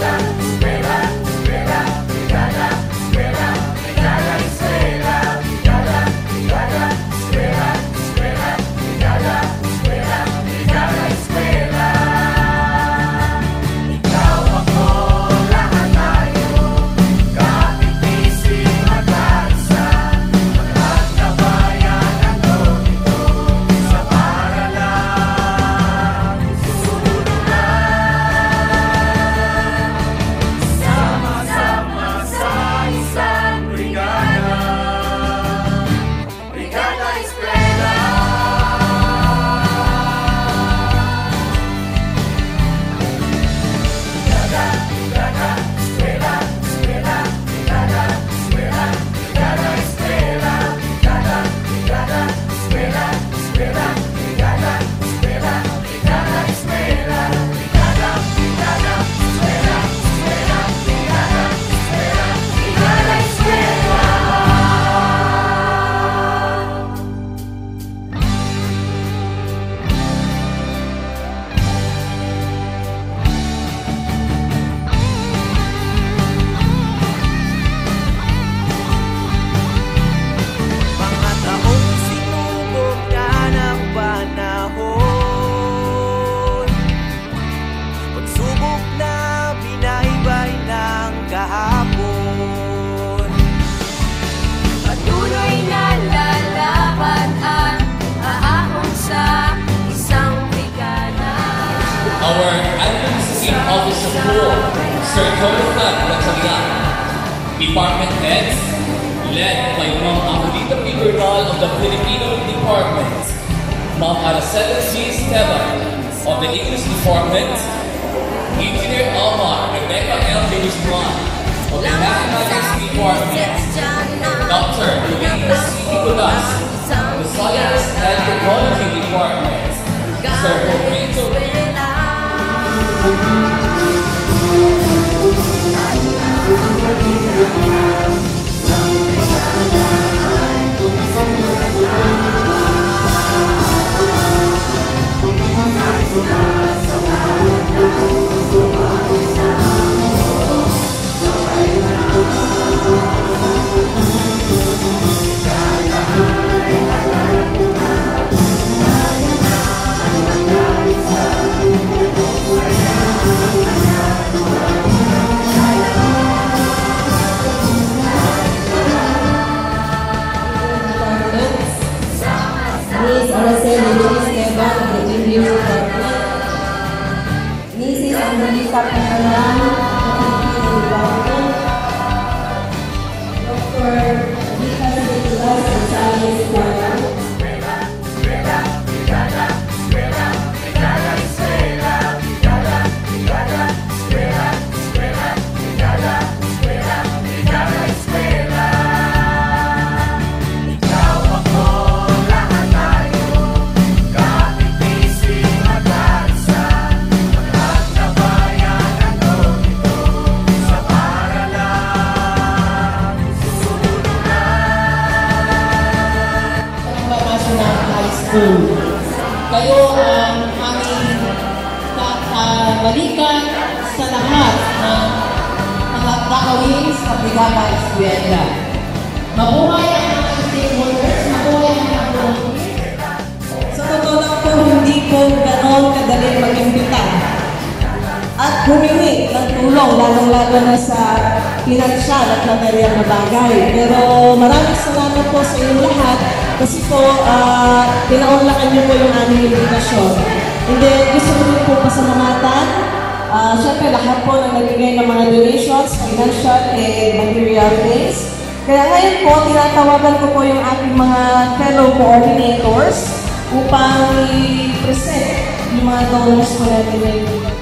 Our advocacy officer for Sir Jonathan Gatchalian, department heads, led by Ma'am Amelita Pibertal of the Filipino Department, Ma'am Aracela C. Esteban of the English Department, Engineer Alma Rebecca L. De Guzman of the Mathematics Department, Dr. Luis C. Nicolas of the Science and Technology Department, Sir Roberto Mrs. Amelita Pibertal, Dr. Vikas Nicolas of Science Department, kayo ang aming balikan sa lahat ng mga kakawin sa Brigada Eskwela. Mabuhay ang mga stakeholders, mabuhay ang mga volunteers. Sa totoo lang po, hindi po ganon kadali mag-imbita at humingi ng tulong, lalong-lalo na sa pinansyal at material na bagay. Pero maraming salamat po sa inyong lahat kasi po pinaunlakan niyo po yung aming invitasyon. And then gusto ko rin po pasalamatan syempre lahat po na nagbigay ng mga donations, financial and material things. Kaya ngayon po, tinatawagan ko po yung aking mga fellow coordinators upang i-present yung mga donors po natin.